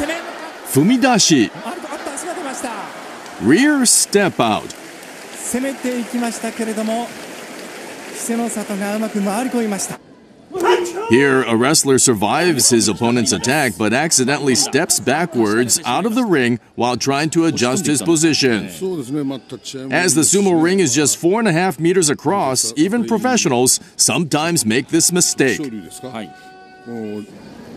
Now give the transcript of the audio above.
Fumidashi. Rear step out. Here, a wrestler survives his opponent's attack but accidentally steps backwards out of the ring while trying to adjust his position. As the sumo ring is just 4.5 meters across, even professionals sometimes make this mistake.